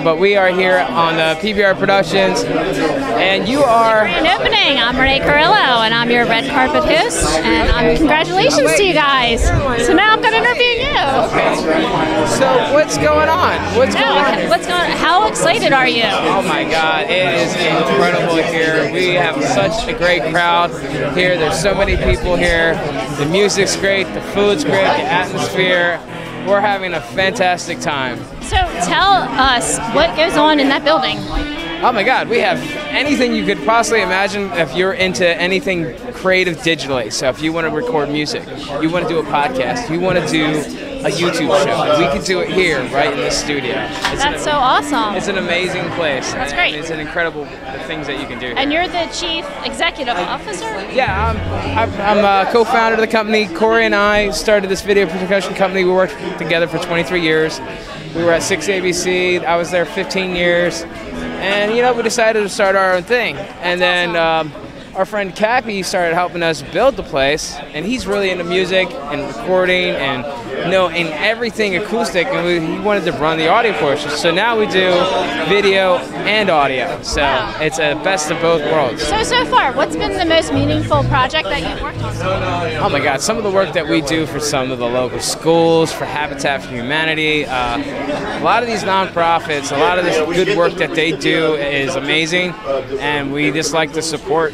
but we are here on PBR Productions, and you are... Grand opening. I'm Renee Carrillo, and I'm your red carpet host, and congratulations to you guys. So now I'm going to interview you. Okay. So what's going on? What's going on? How excited are you? Oh my God, it is incredible here. We have such a great crowd here. There's so many people here. The music's great, the food's great, the atmosphere. We're having a fantastic time. So tell us what goes on in that building. Oh my God, we have anything you could possibly imagine if you're into anything creative digitally. So if you want to record music, you want to do a podcast, you want to do a YouTube show, we can do it here, right in the studio. That's so awesome. It's an amazing place. That's great. It's an incredible the things that you can do here. And you're the chief executive officer? Yeah, I'm a co-founder of the company. Corey and I started this video production company. We worked together for 23 years. We were at 6ABC. I was there 15 years. And, you know, we decided to start our own thing. And then our friend Cappy started helping us build the place. And he's really into music and recording and, you know, and everything acoustic. And he wanted to run the audio portion. So now we do video and audio. So it's a best of both worlds. So far, what's been the most meaningful project that you've worked on? Oh my God, some of the work that we do for some of the local schools, for Habitat for Humanity, a lot of these nonprofits, a lot of this good work that they do is amazing, and we just like to support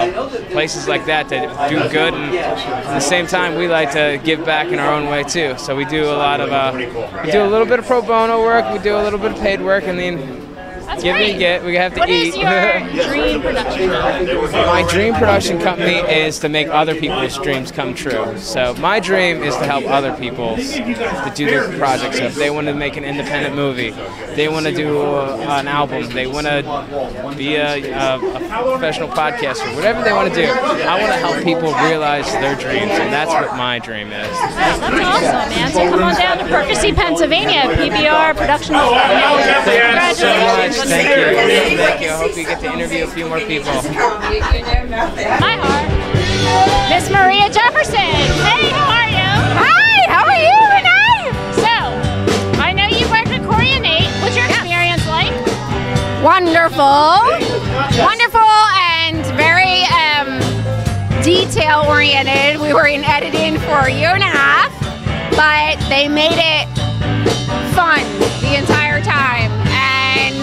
places like that do good, and at the same time we like to give back in our own way too. So we do a lot of, we do a little bit of pro bono work, we do a little bit of paid work, and then give and get, we have to eat. What is your dream production company? My dream production company is to make other people's dreams come true. So my dream is to help other people to do their projects. So if they want to make an independent movie, they want to do an album, they want to be a professional podcaster, whatever they want to do, I want to help people realize their dreams, and that's what my dream is. That's awesome, man. So come on down to Percy, Pennsylvania, PBR Productions. Thank you so much. Thank you. Thank you. I hope you get to interview a few more people. My heart. Miss Maria Jefferson. Hey, how are you? Hi, how are you, Renee? So, I know you worked with Corey and Nate. What's your experience like? Wonderful. Wonderful and very detail-oriented. We were in editing for a year and a half, but they made it fun the entire time. And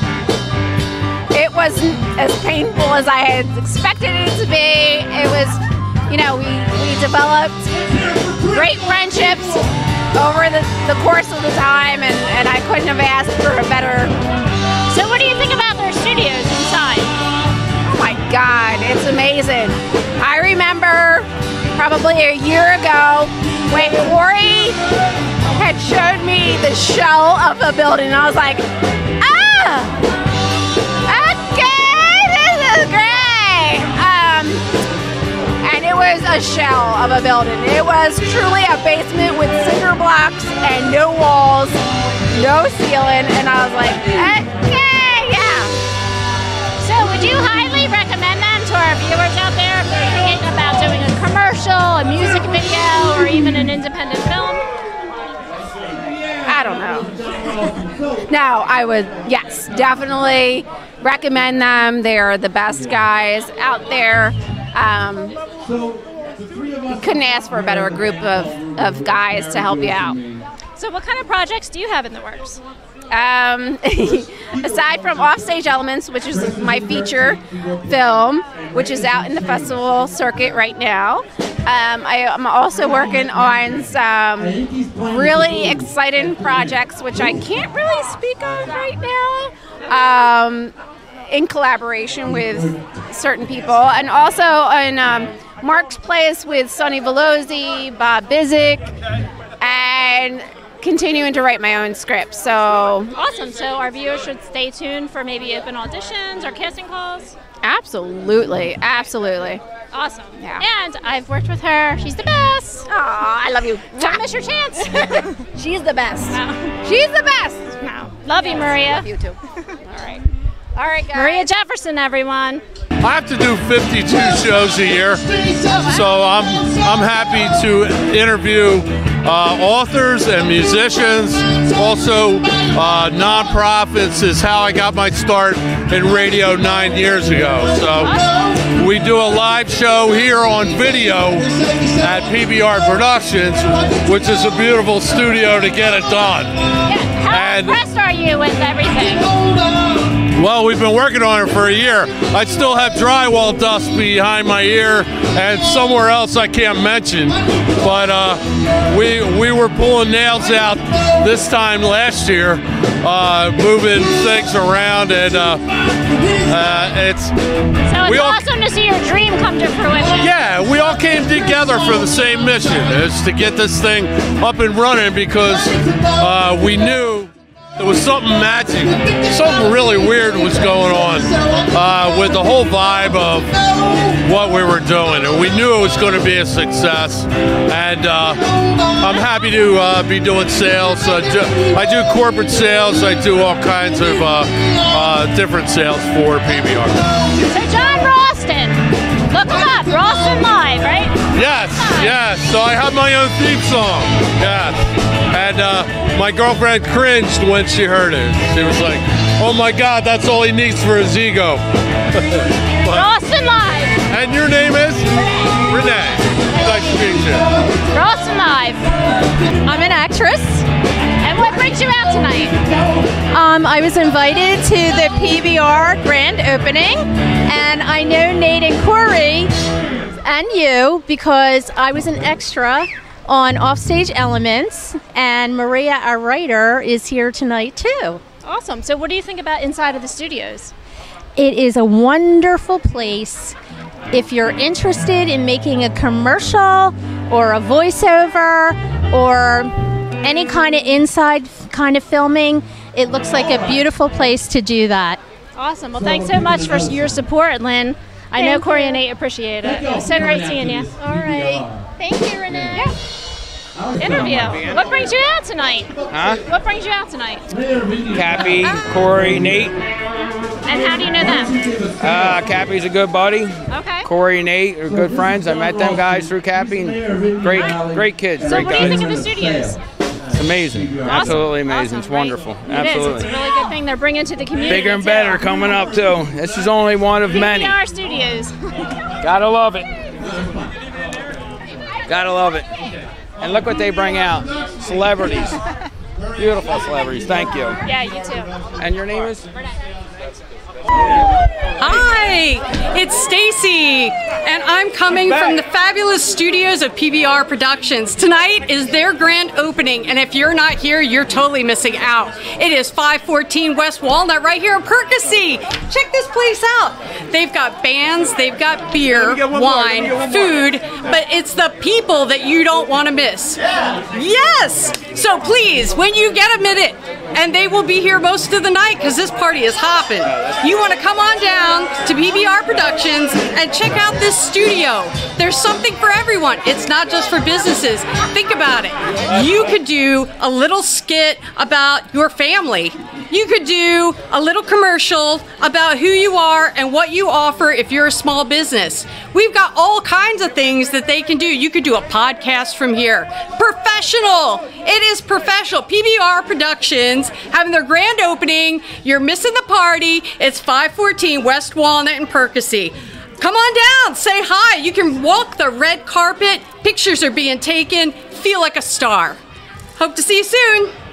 it wasn't as painful as I had expected it to be. It was, you know, we developed great friendships over the course of the time, and I couldn't have asked for a better. So what do you think about their studios inside? Oh my God, it's amazing. I remember probably a year ago when Corey had showed me the shell of a building, and I was like, and it was a shell of a building. It was truly a basement with cinder blocks and no walls, no ceiling, and I was like, okay, yeah. So would you highly recommend them to our viewers out there if they're thinking about doing a commercial, a music video, or even an independent film? I don't know. No, I would, yes, definitely recommend them. They are the best guys out there. Couldn't ask for a better group of guys to help you out. So what kind of projects do you have in the works? Aside from Offstage Elements, which is my feature film, which is out in the festival circuit right now, I am also working on some really exciting projects, which I can't really speak on right now, in collaboration with certain people, and also on Mark's Place with Sonny Velosi, Bob Bizik, and continuing to write my own script. So awesome. So our viewers should stay tuned for maybe open auditions or casting calls? Absolutely. Absolutely. Awesome. Yeah. And I've worked with her. She's the best. Oh, I love you. Don't miss your chance. She's the best. No. She's the best. No. Love you, Maria. Love you too. All right. All right, guys. Maria Jefferson, everyone. I have to do 52 shows a year, so I'm happy to interview authors and musicians. Also, nonprofits is how I got my start in radio 9 years ago. So we do a live show here on video at PBR Productions, which is a beautiful studio to get it done. How impressed are you with everything? Well, we've been working on it for a year. I still have drywall dust behind my ear and somewhere else I can't mention. But we were pulling nails out this time last year, moving things around, and it's awesome to see your dream come to fruition. Yeah, we all came together for the same mission, is to get this thing up and running, because we knew there was something magic, something really weird was going on with the whole vibe of what we were doing, and we knew it was going to be a success. And I'm happy to be doing sales. I do corporate sales. I do all kinds of different sales for PBR. So John Ralston, look him up, Ralston Live, right? Yes, yes. So I have my own theme song. Yes. And my girlfriend cringed when she heard it. She was like, "Oh my God, that's all he needs for his ego." Ralston Live. And your name is? Renee. Nice to meet you. Ralston Live. I'm an actress. And what brings you out tonight? I was invited to the PBR grand opening, and I know Nate and Corey and you because I was an extra on Offstage Elements, and Maria, our writer, is here tonight too. Awesome. So what do you think about inside of the studios? It is a wonderful place. If you're interested in making a commercial or a voiceover or any kind of inside kind of filming, it looks like a beautiful place to do that. Awesome. Well, thanks so much for your support, Lynn. I know Corey and Nate appreciate it. It was so great seeing you. All right. Thank you, Renee. Yeah. Interview. What brings you out tonight? Huh? What brings you out tonight? Cappy, Corey, Nate. And how do you know them? Cappy's a good buddy. Okay. Corey and Nate are good friends. I met them guys through Cappy, and great kids, So great what do guys. you think of the studios? It's amazing, absolutely amazing. Awesome, It's wonderful, right? absolutely. It is. It's a really good thing they're bringing to the community. Bigger and too. better coming up too. This is only one of many. PBR Studios. Gotta love it. Gotta love it. And look what they bring out. Celebrities. Beautiful celebrities. Thank you. Yeah, you too. And your name is? Hi, it's Stacy, and I'm coming from the fabulous studios of PBR Productions. Tonight is their grand opening, and if you're not here, you're totally missing out. It is 514 West Walnut right here in Percy. Check this place out. They've got bands, they've got beer, wine, food, but it's the people that you don't want to miss. Yes! So please, when you get a minute, and they will be here most of the night because this party is hopping. You want to come on down to PBR Productions and check out this studio. There's something for everyone. It's not just for businesses. Think about it. You could do a little skit about your family. You could do a little commercial about who you are and what you offer if you're a small business. We've got all kinds of things that they can do. You could do a podcast from here. Professional. It is professional. PBR Productions having their grand opening. You're missing the party. It's 514 West Walnut in Percy. Come on down. Say hi. You can walk the red carpet. Pictures are being taken. Feel like a star. Hope to see you soon.